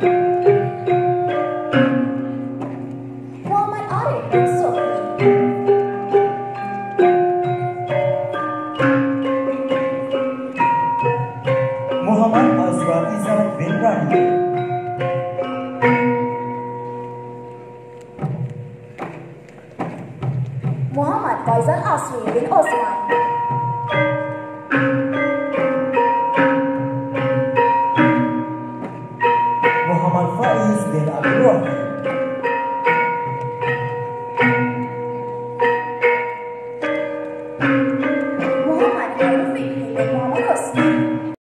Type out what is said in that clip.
Muhammad Arif bin Sohri, Muhammad Azra Izan bin Rani, Muhammad Faizal Asri bin Osman, Muhammad Faiz bin Abdul Rahman,